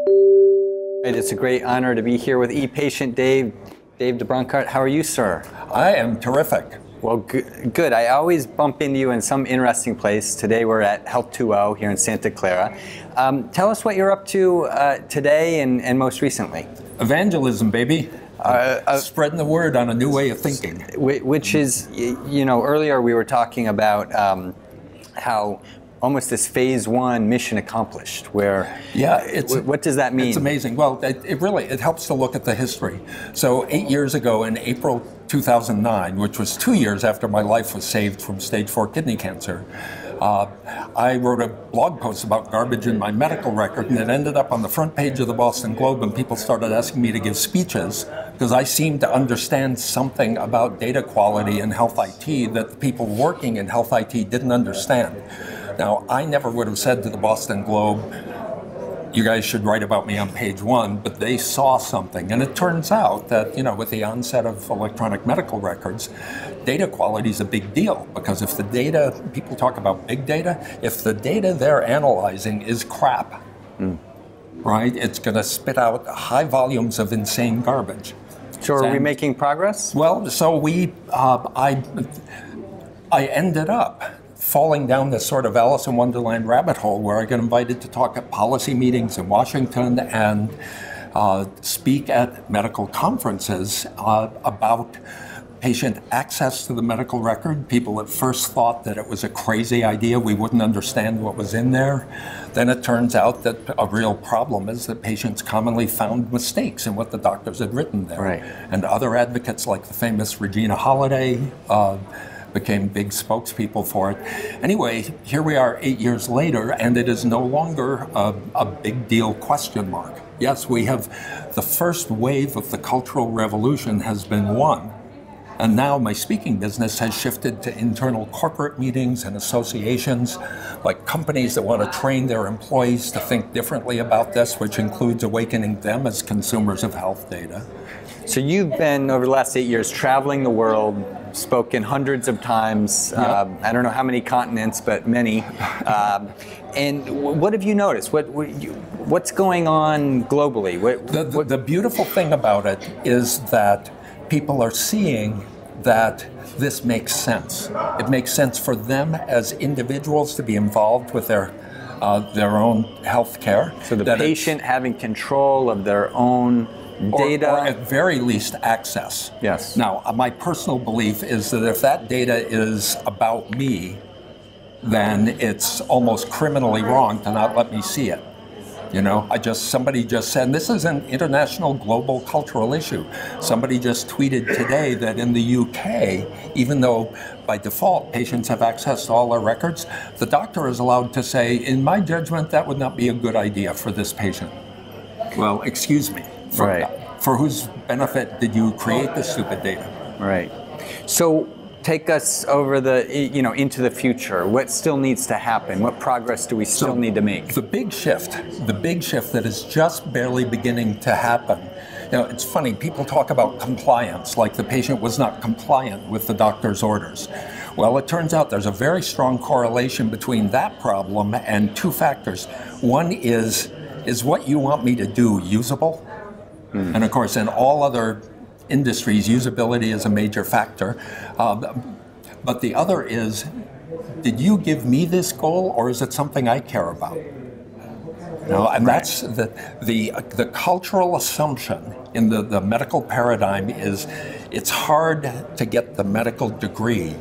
It's a great honor to be here with ePatient Dave deBronkart. How are you, sir? I am terrific. Well, good. I always bump into you in some interesting place. Today we're at Health 2.0 here in Santa Clara. Tell us what you're up to today and most recently. Evangelism, baby. Spreading the word on a new way of thinking. Which is, you know, earlier we were talking about how almost this phase one mission accomplished, where, what does that mean? It's amazing. Well, it helps to look at the history. So 8 years ago in April 2009, which was 2 years after my life was saved from stage 4 kidney cancer, I wrote a blog post about garbage in my medical record, and it ended up on the front page of the Boston Globe, and people started asking me to give speeches because I seemed to understand something about data quality in health IT that the people working in health IT didn't understand. Now, I never would have said to the Boston Globe, you guys should write about me on page one, but they saw something. And it turns out that, you know, with the onset of electronic medical records, data quality is a big deal, because if the data, people talk about big data, if the data they're analyzing is crap, right, it's going to spit out high volumes of insane garbage. So are we making progress? Well, so I ended up falling down this sort of Alice in Wonderland rabbit hole where I got invited to talk at policy meetings in Washington and speak at medical conferences about patient access to the medical record. People at first thought that it was a crazy idea, we wouldn't understand what was in there. Then it turns out that a real problem is that patients commonly found mistakes in what the doctors had written there. Right. And other advocates like the famous Regina Holiday became big spokespeople for it. Anyway, here we are 8 years later, and it is no longer a big deal question mark. Yes, we have the first wave of the Cultural Revolution has been won. And now my speaking business has shifted to internal corporate meetings and associations, like companies that want to train their employees to think differently about this, which includes awakening them as consumers of health data. So you've been, over the last 8 years, traveling the world, spoken hundreds of times, I don't know how many continents, but many. And what have you noticed? What's going on globally? The beautiful thing about it is that people are seeing that this makes sense. It makes sense for them as individuals to be involved with their own health care. So the patient having control of their own data? Or at very least access. Yes. Now, my personal belief is that if that data is about me, then it's almost criminally wrong to not let me see it. You know, somebody just said, and this is an international global cultural issue. Somebody just tweeted today that in the UK, even though by default patients have access to all their records, the doctor is allowed to say, in my judgment, that would not be a good idea for this patient. Well, excuse me. For whose benefit did you create this stupid data? Right. So take us over into the future. What still needs to happen? What progress do we still need to make? The big shift that is just barely beginning to happen. You know, it's funny, people talk about compliance, like the patient was not compliant with the doctor's orders. Well, it turns out there's a very strong correlation between that problem and two factors. One is what you want me to do usable? And of course, in all other industries, usability is a major factor. But the other is, did you give me this goal, or is it something I care about? You know, and that's the cultural assumption in the medical paradigm is it's hard to get the medical degree.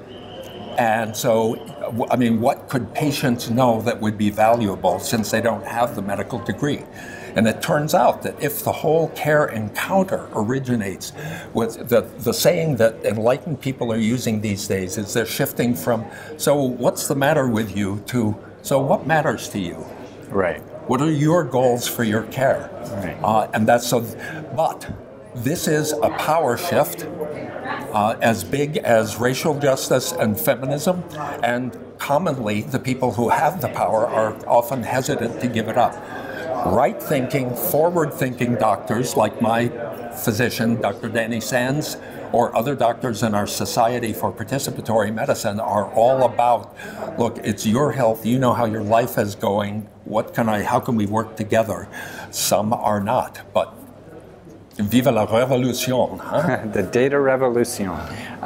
And so, I mean, what could patients know that would be valuable since they don't have the medical degree? And it turns out that if the whole care encounter originates with the saying that enlightened people are using these days is they're shifting from, so what's the matter with you, to, so what matters to you? Right. What are your goals for your care? Right. And that's so, but this is a power shift as big as racial justice and feminism, and commonly the people who have the power are often hesitant to give it up. Right-thinking, forward-thinking doctors like my physician, Dr. Danny Sands, or other doctors in our Society for Participatory Medicine are all about, look, it's your health, you know how your life is going, how can we work together? Some are not, but vive la révolution, huh? The data revolution.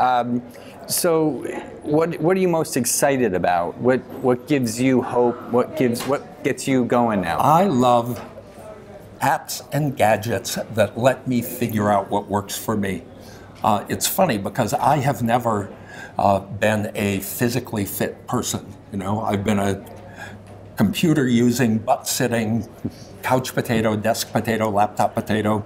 So what are you most excited about? What gives you hope? What gets you going now? I love apps and gadgets that let me figure out what works for me. It's funny because I have never been a physically fit person. You know, I've been a computer using, butt sitting, couch potato, desk potato, laptop potato,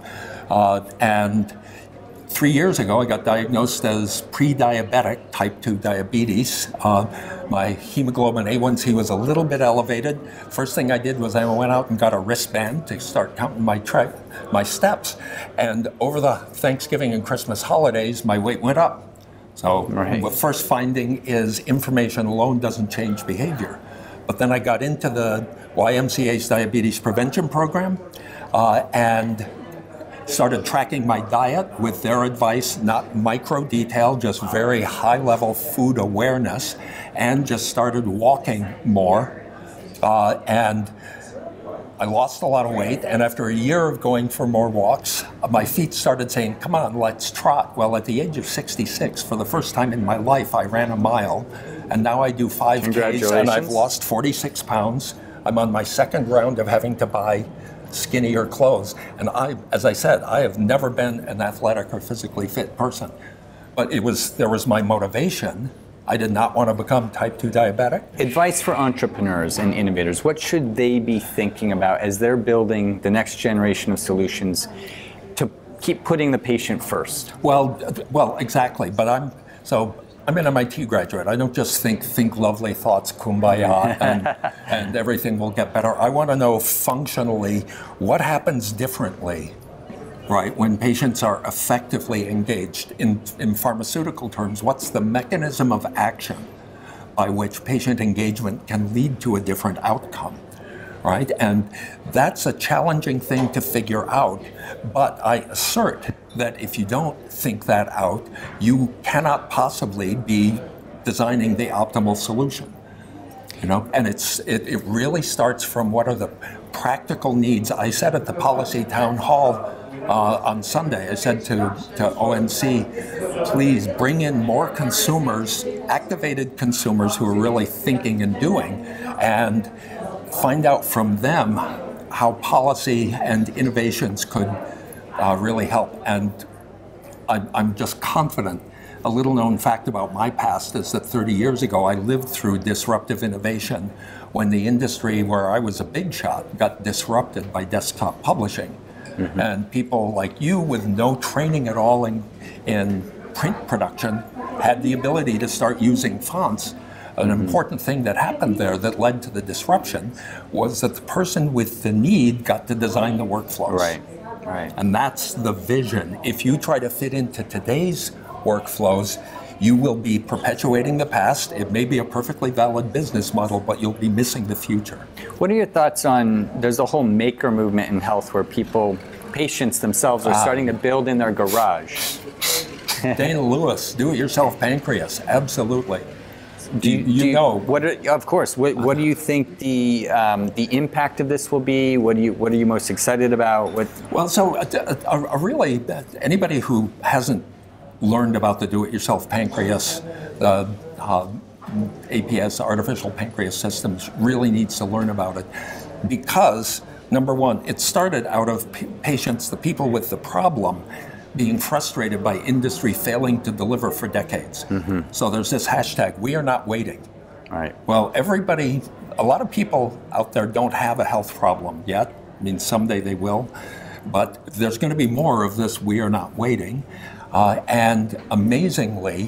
and 3 years ago, I got diagnosed as pre-diabetic, type 2 diabetes. My hemoglobin A1C was a little bit elevated. First thing I did was I went out and got a wristband to start counting my steps. And over the Thanksgiving and Christmas holidays, my weight went up. So the first finding is information alone doesn't change behavior. But then I got into the YMCA's diabetes prevention program and started tracking my diet with their advice, not micro detail, just very high level food awareness, and just started walking more. And I lost a lot of weight, and after a year of going for more walks, my feet started saying, come on, let's trot. Well, at the age of 66, for the first time in my life, I ran a mile, and now I do 5Ks, and I've lost 46 pounds. I'm on my second round of having to buy skinnier clothes. And as I said, I have never been an athletic or physically fit person. But there was my motivation. I did not want to become type 2 diabetic. Advice for entrepreneurs and innovators. What should they be thinking about as they're building the next generation of solutions to keep putting the patient first? Well, exactly. But I'm an MIT graduate. I don't just think lovely thoughts, kumbaya, and everything will get better. I want to know functionally what happens differently, right, when patients are effectively engaged. In pharmaceutical terms, what's the mechanism of action by which patient engagement can lead to a different outcome, right? And that's a challenging thing to figure out, but I assert that if you don't think that out, you cannot possibly be designing the optimal solution. You know, and it really starts from what are the practical needs. I said at the policy town hall on Sunday, I said to ONC, please bring in more consumers, activated consumers who are really thinking and doing, and find out from them how policy and innovations could really help. And I'm just confident. A little known fact about my past is that 30 years ago, I lived through disruptive innovation when the industry where I was a big shot got disrupted by desktop publishing. Mm-hmm. And people like you with no training at all in print production had the ability to start using fonts. An important thing that happened there that led to the disruption was that the person with the need got to design the workflows. Right. And that's the vision. If you try to fit into today's workflows, you will be perpetuating the past. It may be a perfectly valid business model, but you'll be missing the future. What are your thoughts on, there's a whole maker movement in health where patients themselves are starting to build in their garage. Dana Lewis, do-it-yourself pancreas, absolutely. Of course. What do you think the impact of this will be? What are you most excited about? Well, so really, anybody who hasn't learned about the do-it-yourself pancreas, APS, artificial pancreas systems, really needs to learn about it, because number one, it started out of patients, the people with the problem, being frustrated by industry failing to deliver for decades. Mm-hmm. So there's this hashtag, we are not waiting. Right. Well, a lot of people out there don't have a health problem yet. I mean, someday they will. But there's going to be more of this, we are not waiting. And amazingly,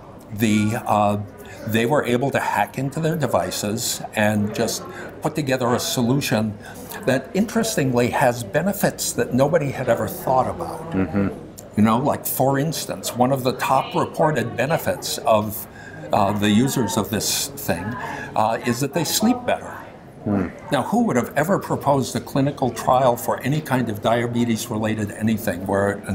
they were able to hack into their devices and just put together a solution that, interestingly, has benefits that nobody had ever thought about. Mm-hmm. You know, like, for instance, one of the top reported benefits of the users of this thing is that they sleep better. Now, who would have ever proposed a clinical trial for any kind of diabetes-related anything where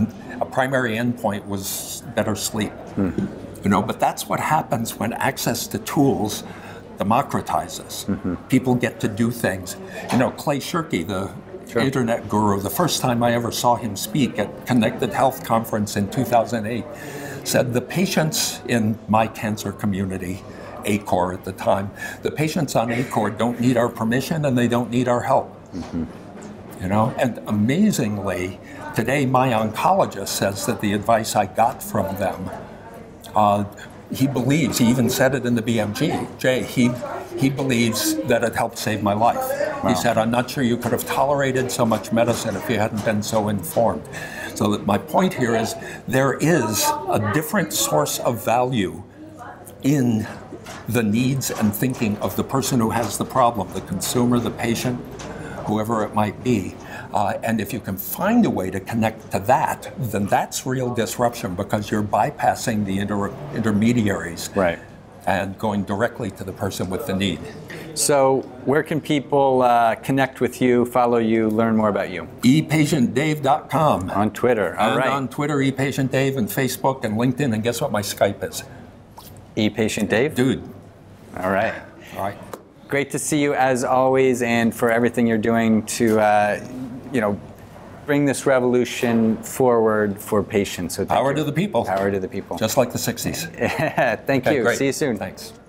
a primary endpoint was better sleep. You know, but that's what happens when access to tools democratizes. People get to do things. You know, Clay Shirky, the internet guru, the first time I ever saw him speak at Connected Health Conference in 2008, said the patients in my cancer community, ACOR at the time, the patients on ACOR don't need our permission and they don't need our help. You know, and amazingly, today my oncologist says that the advice I got from them, he believes, he even said it in the BMJ, he believes that it helped save my life. Wow. He said, I'm not sure you could have tolerated so much medicine if you hadn't been so informed. So that my point here is there is a different source of value in the needs and thinking of the person who has the problem, the consumer, the patient, whoever it might be. And if you can find a way to connect to that, then that's real disruption because you're bypassing the intermediaries and going directly to the person with the need. So where can people connect with you, follow you, learn more about you? ePatientDave.com. On Twitter, all right. On Twitter, ePatientDave, and Facebook, and LinkedIn, and guess what my Skype is? ePatientDave? Dude. All right. All right. Great to see you as always, and for everything you're doing to, you know, bring this revolution forward for patients. So power to the people. Power to the people. Just like the 60s. Thank you. Great. See you soon. Thanks.